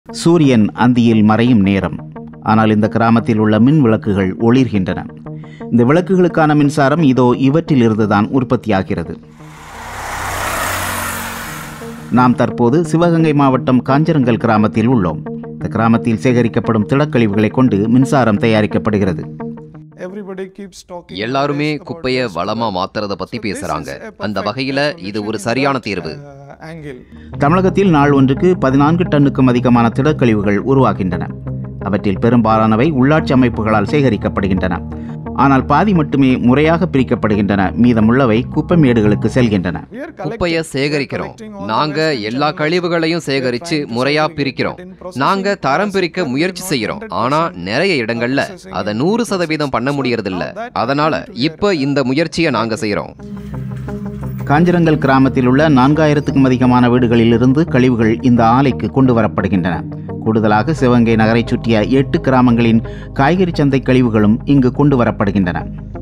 சூரியன் அந்தியில் மறையும் நேரம். ஆனால் இந்த கிராமத்தில் உள்ள மின் விளக்குகள் ஒளிர்கின்றன. இந்த விளக்குகளுக்கான மின்சாரம் இதோ இவற்றிலிருந்துதான் உற்பத்தியாகிறது. நாம் தற்போது சிவகங்கை மாவட்டம் காஞ்சரங்கல் கிராமத்தில் உள்ளோம். இந்த கிராமத்தில் சேகரிக்கப்படும் திடக்கழிவுகளை கொண்டு மின்சாரம் தயாரிக்கப்படுகிறது. எல்லாருமே குப்பையை வளமா மாத்துறத பத்தி பேசுறாங்க. அந்த வகையில இது ஒரு சரியான தீர்வு. தமிழகத்தில் நாள் ஒன்றுக்கு 14 டன்னுக்கும் அதிகமான திடக்கழிவுகள் உருவாகின்றன. அவற்றில் பெரும்பாலானவை உள்ளாட்சி அமைப்புகளால் சேகரிக்கப்படுகின்றன. ஆனால் பாதி மட்டுமே முறையாக பிரிக்கப்படுகின்றன. மீதமுள்ளவை குப்பை மேடுகளுக்கு செல்கின்றன. குப்பையை சேகரிக்கிறோம். நாங்க எல்லா கழிவுகளையும் சேகரிச்சு முறையா பிரிக்கிறோம். நாங்க தரம் பிரிக்க முயற்சி செய்யறோம். ஆனா நிறைய இடங்கள்ல அதை 100% பண்ண முடியறதில்ல. அதனால இப்ப இந்த முயற்சியை நாங்க செய்யறோம். காஞ்சரங்கல் கிராமத்தில் உள்ள 4000க்கும் அதிகமான வீடுகளிலிருந்து கழிவுகள் இந்த ஆலைக்கு கொண்டு வரப்படுகின்றன. கூடுதலாக சிவகங்கை நகரை சுற்றிய 8 கிராமங்களின் காய்கறி சந்தை கழிவுகளும் இங்கு கொண்டு வரப்படுகின்றன.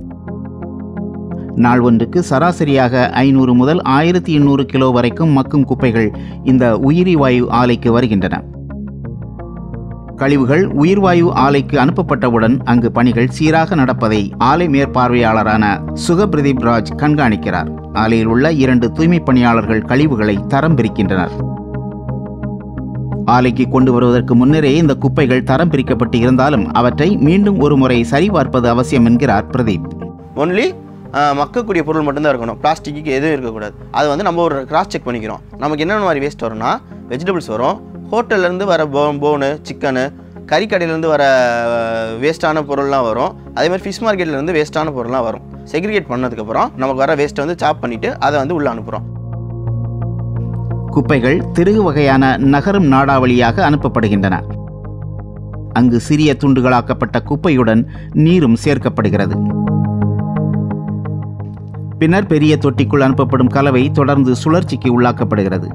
நாள் ஒன்றுக்கு சராசரியாக 500 முதல் 1800 கிலோ வரைக்கும் மக்கும் குப்பைகள் இந்த உயிரி வாயு ஆலைக்கு வருகின்றன. கழிவுகள் உயிர்வாயு ஆலைக்கு அனுப்பப்பட்டவுடன் அங்கு பணிகள் சீராக நடப்பதை ஆலை மேற்பார்வையாளரான சுகபிரதீப் ராஜ் கண்காணிக்கிறார். ஆலையில் உள்ள 2 தூய்மை பணியாளர்கள் கழிவுகளை தரம் பிரிக்கின்றனர். ஆலைக்கு கொண்டு வருவதற்கு முன்னரே இந்த குப்பைகள் தரம் பிரிக்கப்பட்டு இருந்தாலும் அவற்றை மீண்டும் ஒரு முறை சரிபார்ப்பது அவசியம் என்கிறார் பிரதீப். ஒன்லி மக்கக்கூடிய பொருள் மட்டும்தான் இருக்கணும். பிளாஸ்டிக்கு எதுவும் இருக்கக்கூடாது. அது நம்ம ஒரு கிராஸ் செக் பண்ணிக்கிறோம். நமக்கு என்னென்ன மாதிரி வேஸ்ட் வரும்னா வெஜிடபிள்ஸ் வரும், ஹோட்டல்லேருந்து வர போனு, சிக்கனு, கறிக்கடையிலேருந்து வர வேஸ்ட்டான பொருள்லாம் வரும். அதேமாதிரி ஃபிஷ் மார்க்கெட்லேருந்து வேஸ்ட்டான பொருள்லாம் வரும். செக்ரிகேட் பண்ணதுக்கப்புறம் நமக்கு வர வேஸ்ட்டை சாப் பண்ணிவிட்டு அதை உள்ளே அனுப்புகிறோம். குப்பைகள் திருகு வகையான நகரும் நாடா வழியாக அனுப்பப்படுகின்றன. அங்கு சிறிய துண்டுகளாக்கப்பட்ட குப்பையுடன் நீரும் சேர்க்கப்படுகிறது. பின்னர் பெரிய தொட்டிக்குள் அனுப்பப்படும் கலவை தொடர்ந்து சுழற்சிக்கு உள்ளாக்கப்படுகிறது.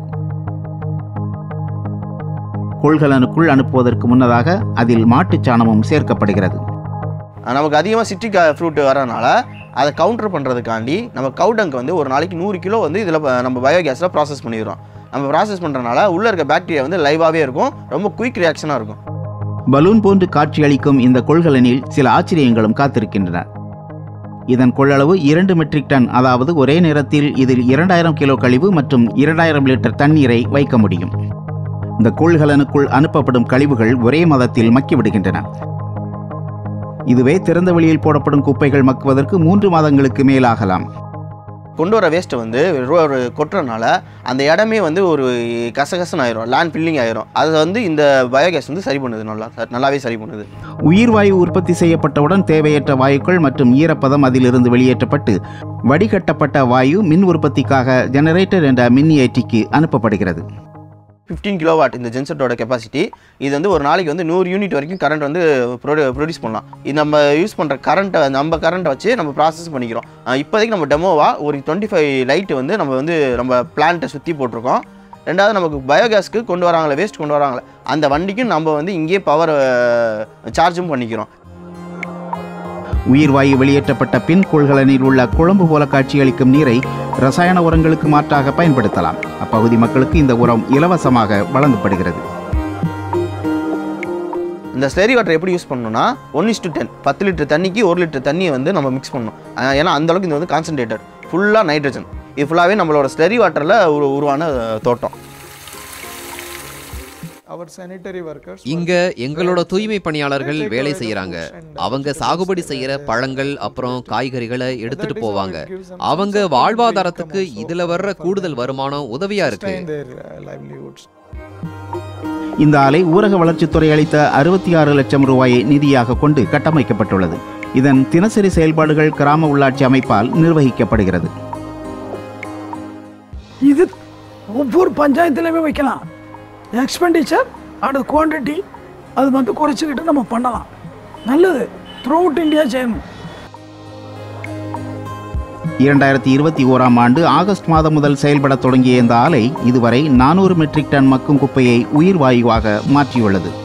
கொள்கலனுக்குள் அனுப்புவதற்கு முன்னதாக அதில் மாட்டுச்சாணமும் சேர்க்கப்படுகிறது. நமக்கு அதிகமாக சிட்ரிக் ஃப்ரூட் வரனால அதை கவுண்டர் பண்ணுறதுக்காண்டி நம்ம கவுடங்கு ஒரு நாளைக்கு 100 கிலோ இதில் நம்ம பயோகேஸில் ப்ராசஸ் பண்ணிடுறோம். நம்ம ப்ராசஸ் பண்ணுறதுனால உள்ளே இருக்க பாக்டீரியா லைவாகவே இருக்கும். ரொம்ப குயிக் ரியாக்ஷனாக இருக்கும். பலூன் போன்று காட்சியளிக்கும் இந்த கொள்கலனில் சில ஆச்சரியங்களும் காத்திருக்கின்றன. இதன் கொள்ளளவு 2 மெட்ரிக் டன். அதாவது ஒரே நேரத்தில் இதில் 2000 கிலோ கழிவு மற்றும் 2000 லிட்டர் தண்ணீரை வைக்க முடியும். இந்த கொள்கலனுக்குள் அனுப்பப்படும் கழிவுகள் ஒரே மாதத்தில் மக்கிவிடுகின்றன. இதுவே திறந்த வெளியில் போடப்படும் குப்பைகள் மக்குவதற்கு 3 மாதங்களுக்கு மேலாகலாம். கொண்டு வர வேஸ்ட்டை ஒரு கொட்டுறதுனால அந்த இடமே ஒரு கசகசன் ஆயிரும், லேண்ட் ஃபில்லிங் ஆயிரும். அதை இந்த பயோகேஸ் சரி பண்ணுது, நல்லாவே சரி பண்ணுது. உயிர் வாயு உற்பத்தி செய்யப்பட்டவுடன் தேவையற்ற வாயுக்கள் மற்றும் ஈரப்பதம் அதிலிருந்து வெளியேற்றப்பட்டு வடிகட்டப்பட்ட வாயு மின் உற்பத்திக்காக ஜெனரேட்டர் என்ற மின்னியற்றிக்கு அனுப்பப்படுகிறது. 15 கிலோவாட் இந்த ஜென்செட்டோட கெப்பாசிட்டி. இது ஒரு நாளைக்கு 100 யூனிட் வரைக்கும் கரண்ட் ப்ரொடியூஸ் பண்ணலாம். இது நம்ம யூஸ் பண்ணுற கரண்ட்டை வச்சு நம்ம ப்ராசஸ் பண்ணிக்கிறோம். இப்போதைக்கு நம்ம டெமோவாக ஒரு 25 லைட்டு நம்ம பிளான்ட்டை சுற்றி போட்டிருக்கோம். ரெண்டாவது நமக்கு பயோகேஸ்க்கு கொண்டு வராங்களே, வேஸ்ட் கொண்டு வராங்களே, அந்த வண்டிக்கும் நம்ம இங்கேயே பவர் சார்ஜும் பண்ணிக்கிறோம். உயிர் வாயு வெளியேற்றப்பட்ட பின் கொள்கலனில் உள்ள குழம்பு போல காட்சியளிக்கும் நீரை ரசாயன உரங்களுக்கு மாற்றாக பயன்படுத்தலாம். அப்பகுதி மக்களுக்கு இந்த உரம் இலவசமாக வழங்கப்படுகிறது. இந்த ஸ்லரி வாட்டர் எப்படி யூஸ் பண்ணணும்னா 1:10 10 லிட்டர் தண்ணிக்கு 1 லிட்டர் தண்ணியை நம்ம மிக்ஸ் பண்ணணும். ஏன்னா அந்தளவுக்கு இது கான்சன்ட்ரேட்டட், ஃபுல்லாக நைட்ரஜன். இது ஃபுல்லாகவே நம்மளோட ஸ்லரி வாட்டரில் உருவான தோட்டம். இங்க எங்களோட தூய்மை பணியாளர்கள் வேலை செய்யறாங்க. அவங்க சாகுபடி செய்யற பழங்கள் அப்புறம் காய்கறிகளை எடுத்துட்டு போவாங்க. அவங்க வாழ்வாதாரத்துக்கு இதுல வர்ற கூடுதல் வருமானம் உதவியா இருக்கு. இந்த ஆலை ஊரக வளர்ச்சித்துறை அளித்த 66 லட்சம் ரூபாயை நிதியாக கொண்டு கட்டமைக்கப்பட்டுள்ளது. இதன் தினசரி செயல்பாடுகள் கிராம உள்ளாட்சி அமைப்பால் நிர்வகிக்கப்படுகிறது. இது ஒவ்வொரு பஞ்சாயத்துலையுமே வைக்கலாம். எக்ஸ்பெண்டிச்சர் அண்ட் குவான்டிட்டி அது குறைச்சிக்கிட்டு நம்ம பண்ணலாம். நல்லது. த்ரூ அவுட் இந்தியா செய்யணும். 2021ஆம் ஆண்டு ஆகஸ்ட் மாதம் முதல் செயல்பட தொடங்கிய இந்த ஆலை இதுவரை 400 மெட்ரிக் டன் மக்கும் குப்பையை உயிர் வாயுவாக மாற்றியுள்ளது.